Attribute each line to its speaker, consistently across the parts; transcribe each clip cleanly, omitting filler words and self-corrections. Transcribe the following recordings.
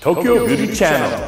Speaker 1: Tokyo Beauty Channel.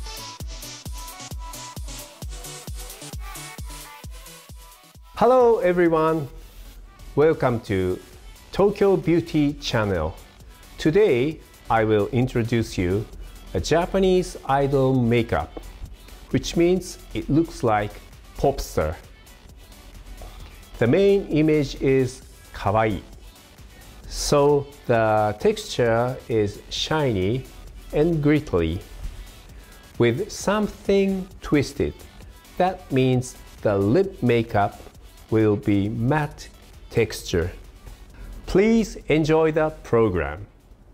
Speaker 2: Hello everyone, welcome to Tokyo Beauty Channel. Today I will introduce you a Japanese idol makeup, which means it looks like pop star. The main image is kawaii, so the texture is shiny and glittery with something twisted. That means the lip makeup will be matte texture. Please enjoy the program.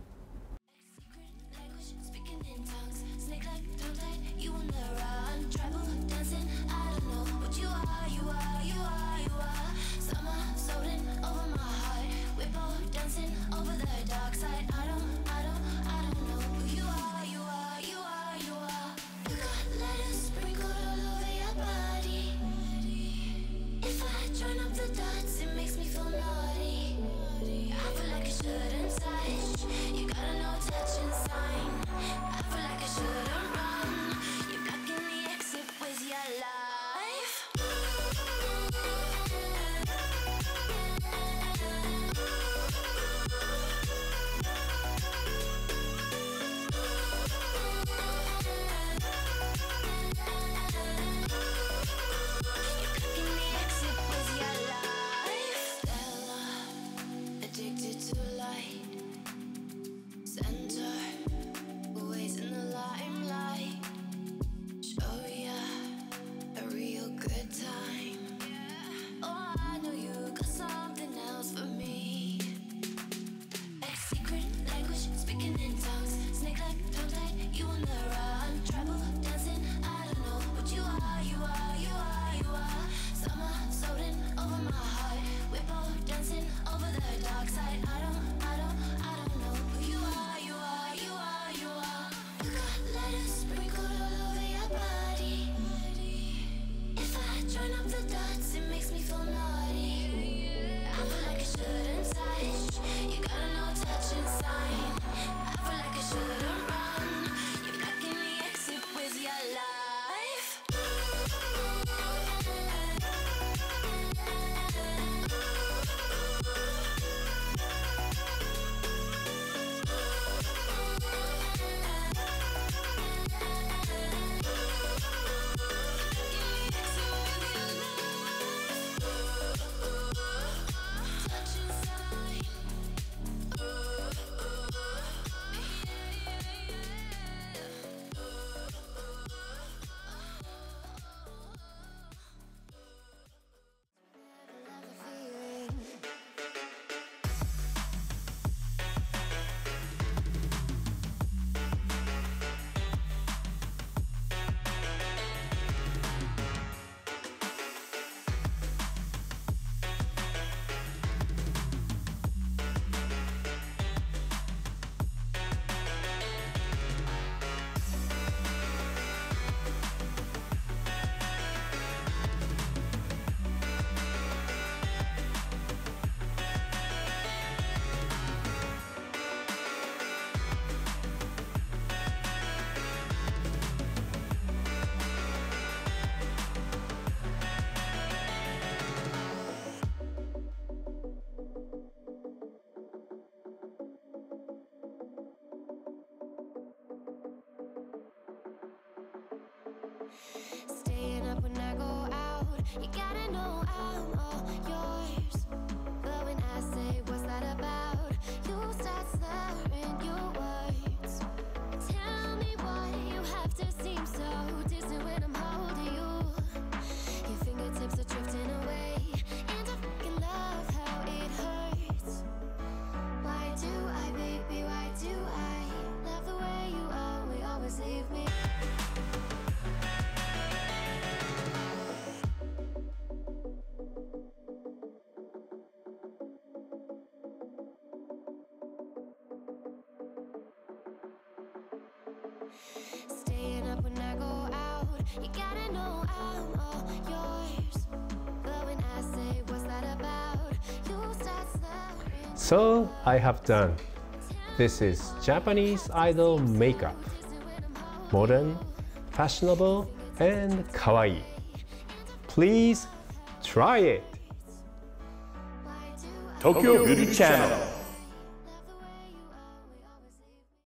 Speaker 3: Staying up when I go out, you gotta know I'm all yours. But when I say what's that about, you start slurring your words. Tell me why you have to seem so distant when I'm holding you. Your fingertips are drifting away, and I fucking love how it hurts. Why do I, baby, why do I love the way you are? We always leave me. Staying up when I go out, you gotta know I'm all yours. But when I say what's that about, you start slurring.
Speaker 2: So I have done. This is Japanese idol makeup. modern, fashionable, and kawaii. Please try it!
Speaker 1: Tokyo Beauty Channel.